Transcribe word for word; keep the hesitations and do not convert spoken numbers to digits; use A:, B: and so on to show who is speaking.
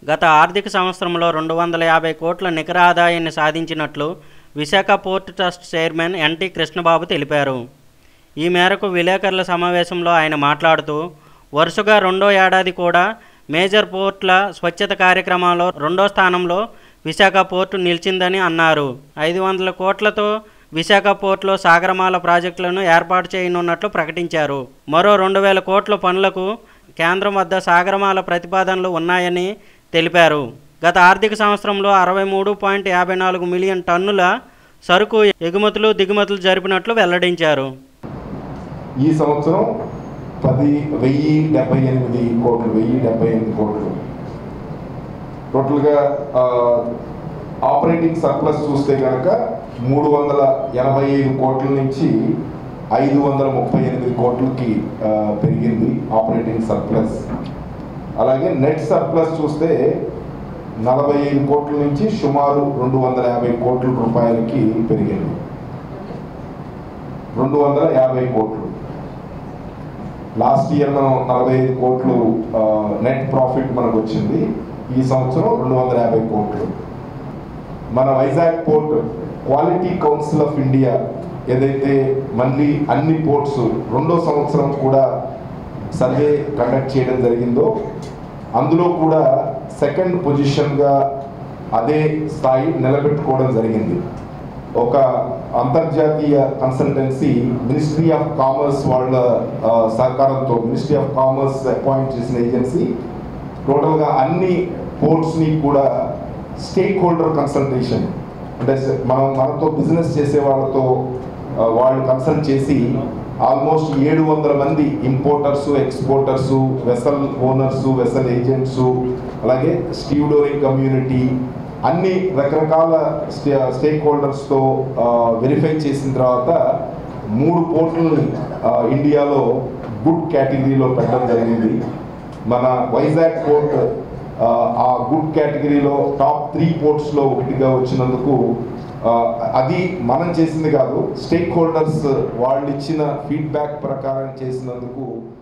A: గత ఆర్థిక సంవత్సరంలో రెండు వందల యాభై కోట్ల నికర ఆదాయాన్ని సాధించినట్లు Visakha port trust chairman N T Krishnababu తెలిపారు. ఈ మేరకు విలేకరుల సమావేశంలో ఆయన మాట్లాడుతూ, వరుసగా రెండో ఏడాది కూడా మేజర్ పోర్ట్ల స్వచ్ఛత కార్యక్రమంలో రెండో స్థానంలో విశాఖ పోర్టు నిలిచిందని అన్నారు. ఐదు వందల కోట్లతో విశాఖ పోర్టులో సాగరమాల ప్రాజెక్టులను ఏర్పాటు చేయనున్నట్లు ప్రకటించారు. మరో రెండు వేల కోట్ల పనులకు కేంద్రం వద్ద సాగరమాల ప్రతిపాదనలు ఉన్నాయని తెలిపారు. గత ఆర్థిక సంవత్సరంలో అరవై మూడు పాయింట్ యాభై నాలుగు మిలియన్ టన్నుల సరుకు ఎగుమతులు దిగుమతులు జరిపినట్లు వెల్లడించారు.
B: ఈ సంవత్సరం పది వెయ్యి డెబ్బై ఎనిమిది కోట్లు వెయ్యి డెబ్బై ఎనిమిది కోట్లు టోటల్గా ఆపరేటింగ్ సర్ప్లస్ చూస్తే కనుక మూడు వందల ఎనభై ఐదు కోట్ల నుంచి ఐదు వందల ముప్పై ఎనిమిది కోట్లకి పెరిగింది ఆపరేటింగ్ సర్ప్లస్. అలాగే నెట్ సర్ప్లస్ చూస్తే నలభై ఐదు కోట్ల నుంచి సుమారు రెండు వందల యాభై కోట్ల రూపాయలకి పెరిగింది. రెండు వందల యాభై కోట్లు లాస్ట్ ఇయర్ మనం నలభై ఐదు కోట్లు నెట్ ప్రాఫిట్ మనకు వచ్చింది. ఈ సంవత్సరం రెండు వందల యాభై కోట్లు. మన Vizag port quality council of India ఏదైతే మళ్ళీ అన్ని పోర్ట్స్ రెండో సంవత్సరం కూడా సర్వే కండక్ట్ చేయడం జరిగిందో అందులో కూడా సెకండ్ పొజిషన్గా అదే స్థాయి నిలబెట్టుకోవడం జరిగింది. ఒక అంతర్జాతీయ కన్సల్టెన్సీ మినిస్ట్రీ ఆఫ్ కామర్స్ వాళ్ళ సహకారంతో మినిస్ట్రీ ఆఫ్ కామర్స్ అపాయింట్ చేసిన ఏజెన్సీ టోటల్గా అన్ని పోర్ట్స్ని కూడా స్టేక్ హోల్డర్ కన్సల్టేషన్ అంటే మనం మనతో బిజినెస్ చేసే వాళ్ళతో వాళ్ళు కన్సల్ట్ చేసి ఆల్మోస్ట్ ఏడు వందల మంది importers exporters vessel owners vessel agents అలాగే స్టీవ్డోరింగ్ కమ్యూనిటీ అన్ని రకరకాల స్టేక్ హోల్డర్స్తో వెరిఫై చేసిన తర్వాత మూడు పోర్టులని ఇండియాలో గుడ్ కేటగిరీలో పెట్టడం జరిగింది. మన వైజాగ్ పోర్ట్ ఆ గుడ్ కేటగిరీలో టాప్ త్రీ పోర్ట్స్లో ఒకటిగా వచ్చినందుకు అది మనం చేసింది కాదు, స్టేక్ హోల్డర్స్ వాళ్ళు ఇచ్చిన ఫీడ్బ్యాక్ ప్రకారం చేసినందుకు